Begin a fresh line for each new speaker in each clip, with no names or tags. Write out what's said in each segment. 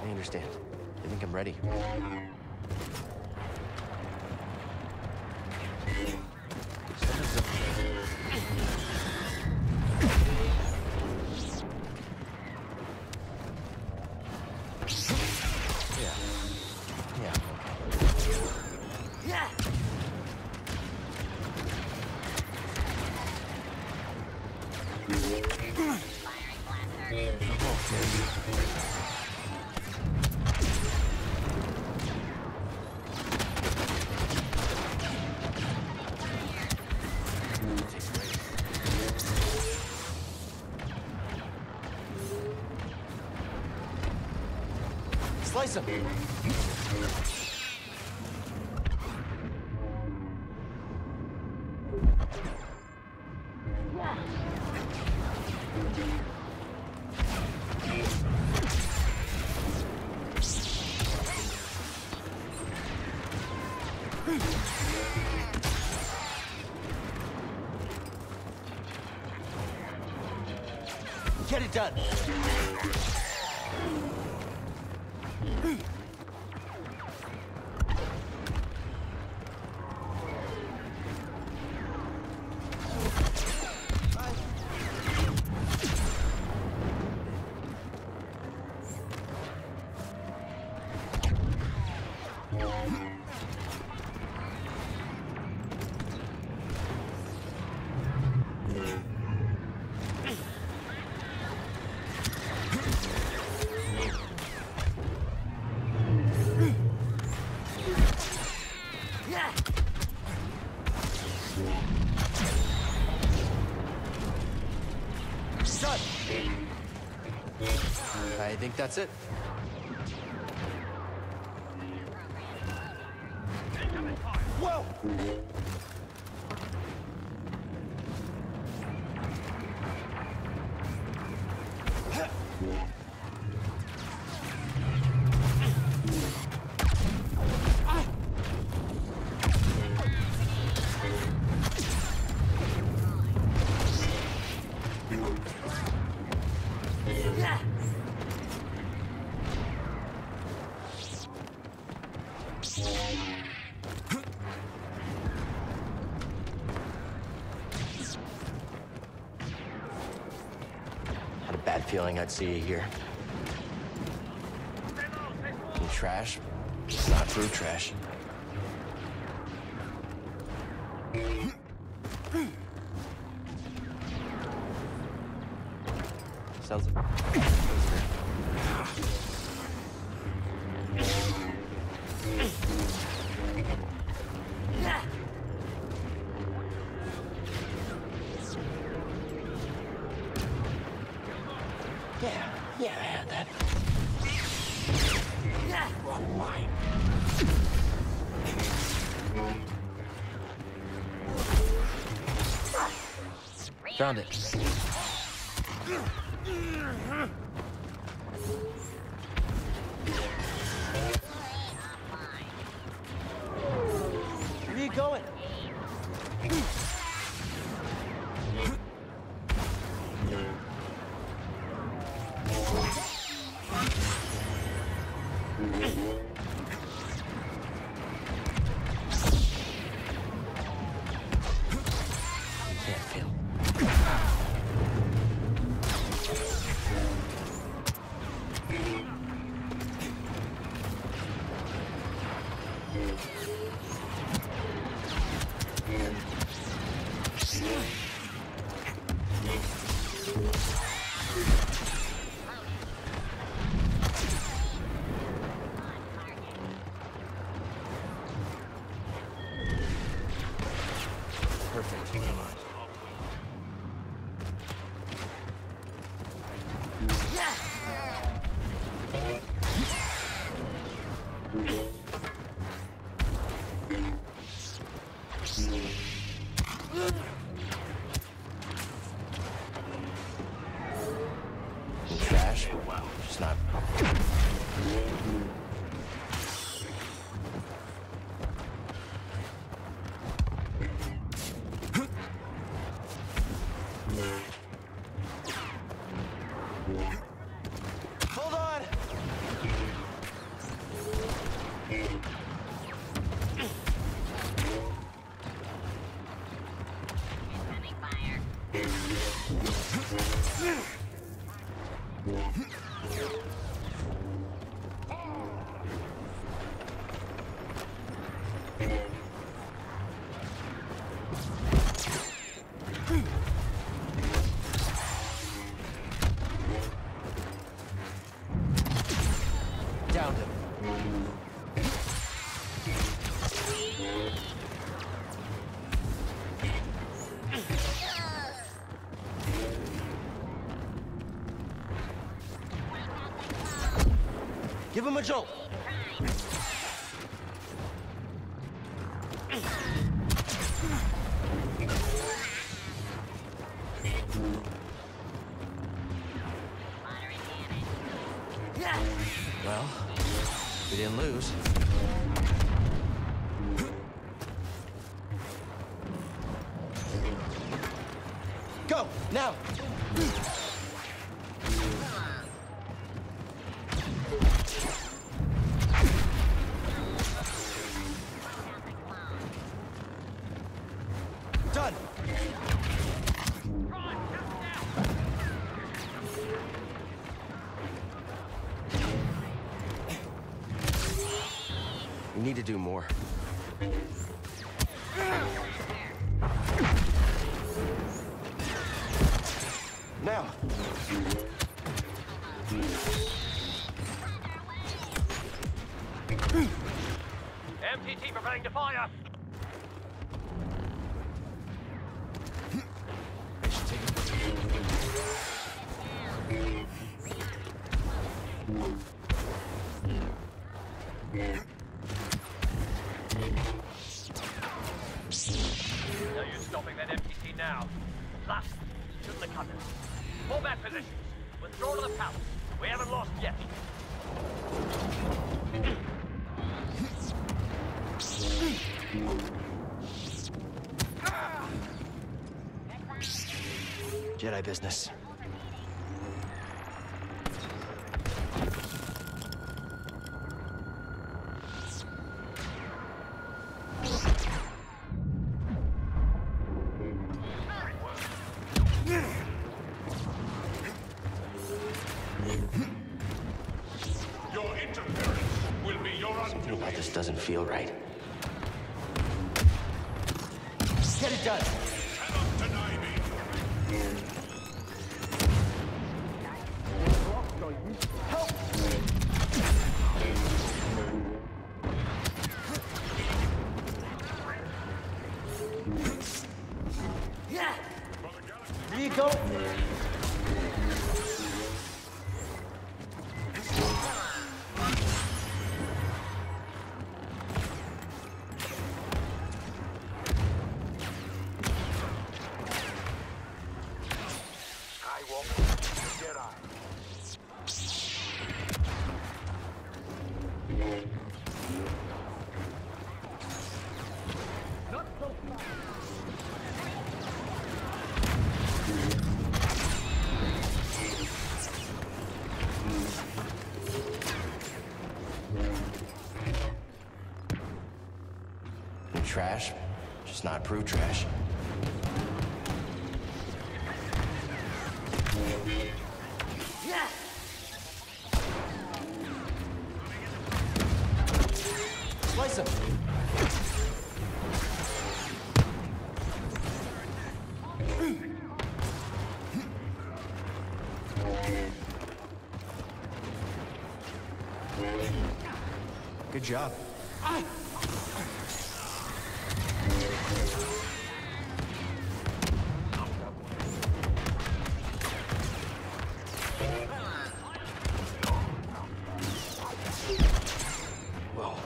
I understand. I think I'm ready. Slice him! Get it done! I think that's it. Whoa! Had a bad feeling I'd see you here. You trash? It's not true trash. Sounds like... Yeah, I had that. Wrong line. Found it. Where are you going? Perfect. Never mind. Trash? Wow, just not. Hold on! Downed him. Give him a jolt. Well, we didn't lose. Go, now! Done! We need to do more. Now!
MTT preparing to fire!
I should take
No use stopping that MTT now. Last, shouldn't have cut it. Pull back positions. Withdraw to the palace. We haven't lost yet.
Jedi business.
Your interference will be your undoing.
That just doesn't feel right. Get it done!
Cannot deny me.
Help! Yeah! There you go! Trash, just not approved trash. Yeah. Slice him. Good job. Whoa.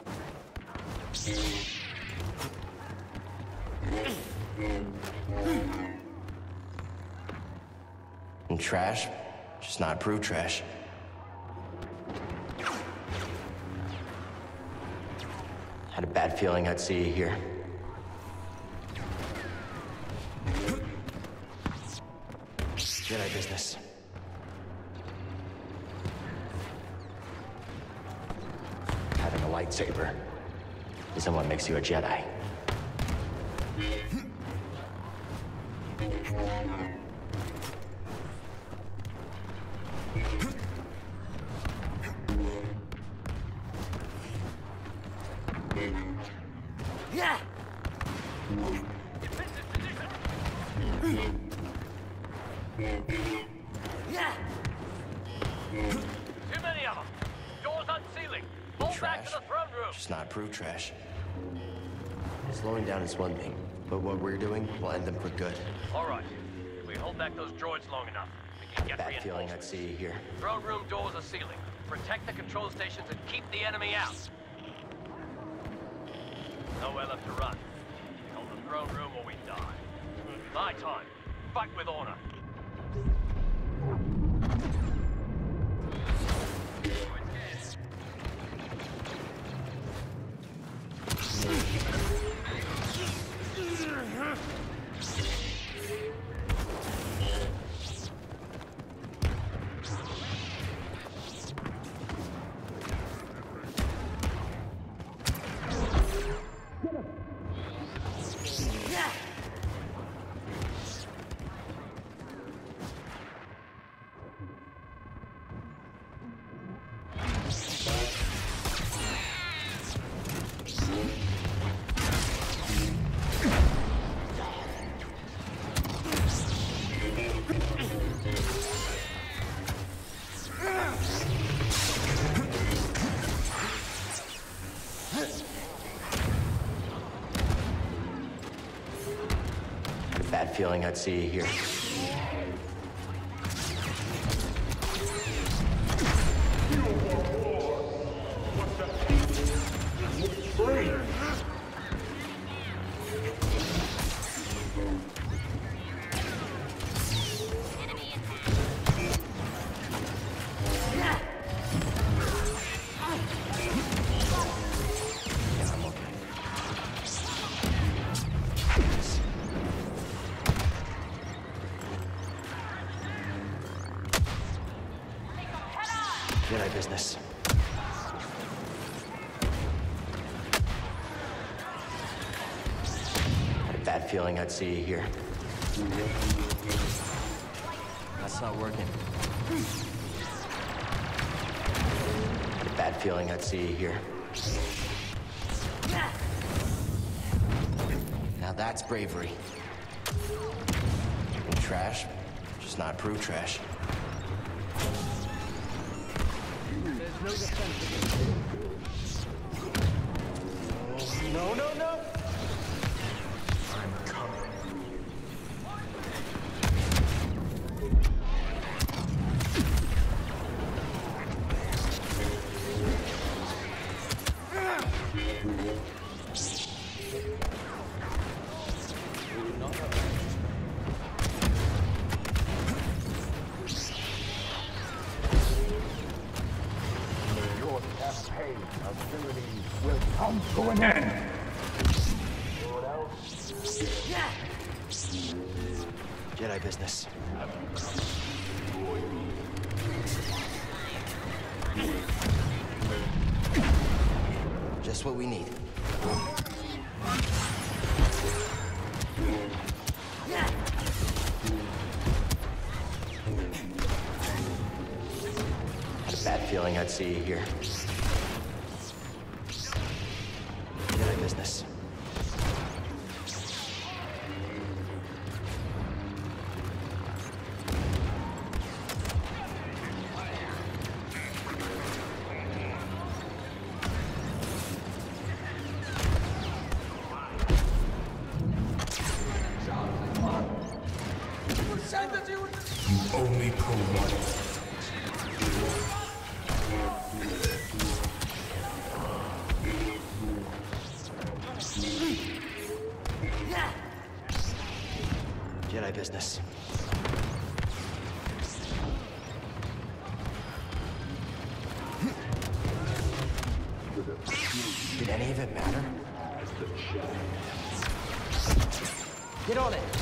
Yep. trash, just not approved trash. Had a bad feeling I'd see you here. Jedi business. Having a lightsaber isn't what makes you a Jedi.
Yeah. Yeah. Too many of them. Doors unsealing. Fall back
Trash,
to the throne room.
just not approved trash. Slowing down is one thing, but what we're doing will end them for good.
All right. If we hold back those droids long enough, we can get
Bad feeling I'd
reinforcements.
see you here.
Throne room doors are sealing. Protect the control stations and keep the enemy out. Nowhere left to run. Hold the throne room or we die. My time. Fight with honor.
Had a bad feeling I'd see you here. Jedi business. Had a bad feeling I'd see you here. That's not working. Had a bad feeling I'd see you here. Now that's bravery. Trash, just not approved trash.
No defense. No, no, no! I'm coming. Your campaign of tyranny will come to an end.
Jedi business. Just what we need. Had a bad feeling I'd see you here. Jedi business.
You only pull one.
Jedi business. any of it matter? Get on it!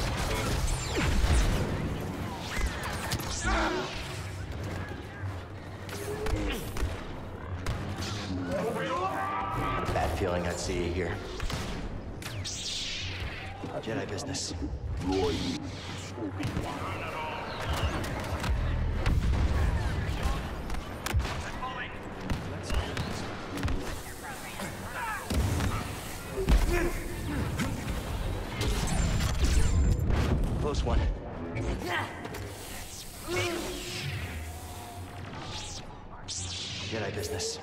Bad feeling I'd see you here. Jedi business. Close one. Jedi business.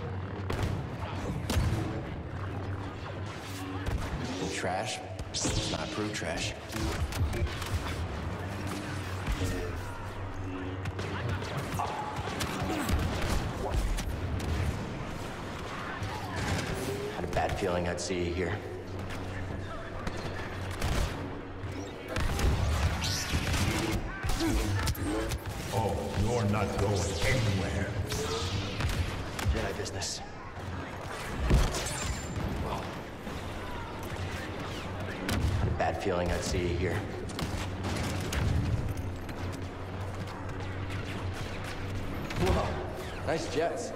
And trash? It's not approved trash. Had a bad feeling I'd see you here.
Oh, you're not going anywhere.
Jedi business. Had a bad feeling I'd see you here. Whoa, nice jets.